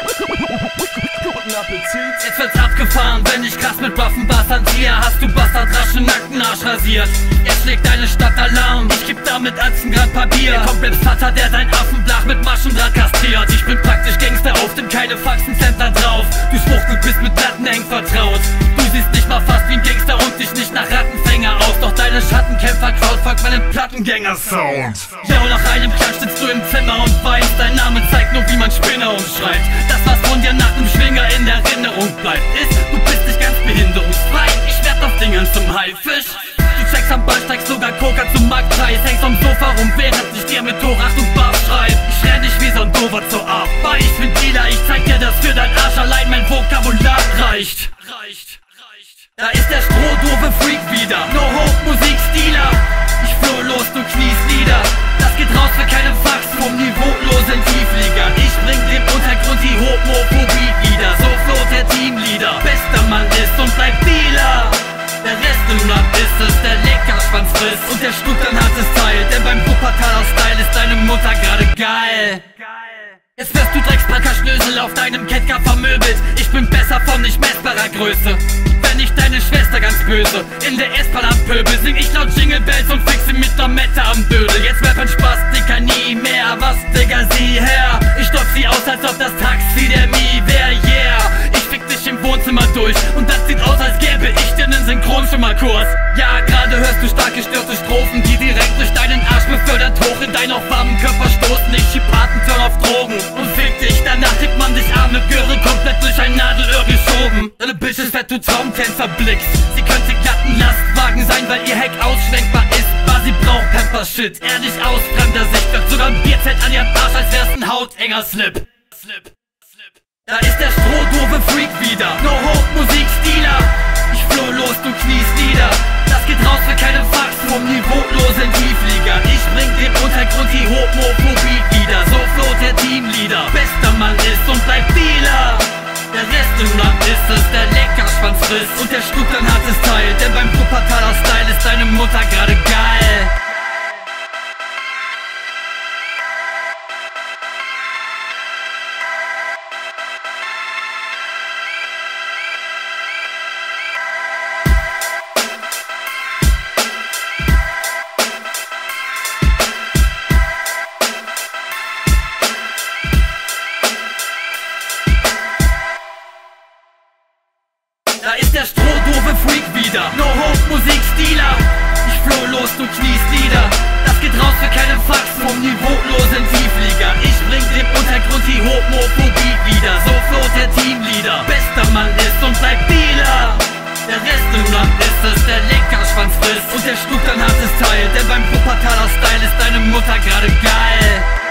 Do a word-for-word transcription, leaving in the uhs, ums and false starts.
Guten Appetit. Jetzt wird's abgefahren, wenn ich krass mit Waffen bastardisiere. Hast du Bastard raschen nackten Arsch rasiert. Jetzt schlägt deine Stadt Alarm. Ich geb damit Atzen grad Papier. Kommt mit Vater, der sein Affenblach mit Maschendraht kastriert. Ich bin praktisch Gangster auf dem keine Faxencenter drauf. Du Schwuchtel bist mit Platten eng vertraut. Du siehst nicht mal fast wie ein Gangster und dich nicht nach Rattenfänger aus. Doch deine Schattenkämpfer-Crowd folgt meinem Plattengänger-Sound. Ja, nach einem Klatsch sitzt du im Zimmer und weinst. Dein Name zeigt nur, wie man Spinner umschreibt. Das, was von dir nach dem Schwinger in der Erinnerung bleibt, ist, du bist nicht ganz behinderungsfrei. Ich werd auf Dingern zum Haifisch. Du checkst am Bahnsteig sogar Coca zum Marktpreis. Hängst am Sofa rum, während ich dir mit Hochachtung Bass schreib. Ich renn nicht wie so ein Dover zur Arbeit. Ich bin Dealer, ich zeig dir, dass für dein Arsch allein mein Vokabular reicht. Reicht, reicht. Da ist der strohdoofe Freak wieder. No Hope, Musikstiler. Ich floh los, du kniest nieder. Das geht raus für keine Fax vom niveaulosen Tieflieger. Ich bring dem Untergrund die Homophobie wieder. So floht der Teamleader. Bester Mann ist und bleibt Dealer. Der Rest im Land ist es, der Leckerschwanz frisst und der Stub ein hartes Teil. Denn beim Wuppertaler Style ist deine Mutter gerade geil. Jetzt wirst du Dreckspacker Schnösel auf deinem Kettcar vermöbelt. Ich bin besser von nicht messbarer Größe. Wenn ich deine Schwester ganz böse in der S-Bahn am Pöbel, sing ich laut Jingle Bells und fixe mit der Mette am Dödel. Jetzt rappen Spaß, Dicker, nie mehr. Was, Digga, sieh her. Ich stopf sie aus, als ob das Taxi der Mi wär, yeah. Ich fick dich im Wohnzimmer durch und das sieht aus, als gäbe ich dir nen Synchronschimmerkurs. Ja, gerade hörst du stark gestörte Strophen, die direkt durch deinen Arsch befördert hoch in deinen auf warmen Körper stoßen. Ich schieb Patenturn auf Drogen und fick dich. Danach kriegt man dich arme Göre komplett durch ein Nadelöhr geschoben. Deine Bitch ist fett, du Traumtänzer blickst. Sie könnte glatten Lastwagen sein, weil ihr Heck ausschwenkbar ist. Aber sie braucht Pamper-Shit, ehrlich aus fremder Sicht. Wird sogar ein Bierzelt an ihrem Arsch, als wär's ein hautenger Slip. Slip. Da ist der strohdoofe Freak wieder. No Hope, Musikstiler. Ich floh los, du kniest nieder. Das geht raus für keine Fax vom niveaulosen Tieflieger. Ich bring dem Untergrund die Homophobie wieder. So floht der Teamleader. Bester Mann ist und bleibt Dealer. Der Rest im Land ist es, der Leckerschwanz frisst und der Stub ein hartes Teil. Denn beim Wuppertaler Style ist deine Mutter gerade geil. Da ist der strohdoofe Freak wieder. No Hope, Musikstiler. Ich floh los, du kniest nieder. Das geht raus für keine Fax vom niveaulosen Tieflieger. Ich bring dem Untergrund die Homophobie wieder. So floht der Teamleader. Bester Mann ist und bleibt Dealer. Der Rest im Land ist es, der Leckerschwanz frisst und der Stub ein hartes Teil. Denn beim Wuppertaler Style ist deine Mutter gerade geil.